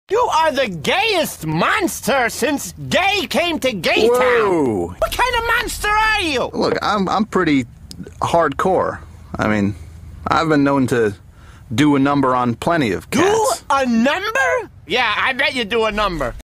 You are the gayest monster since gay came to Gay Town. Whoa. What kind of monster are you? Look, I'm pretty hardcore. I mean, I've been known to do a number on plenty of cats. Do a number? Yeah, I bet you do a number.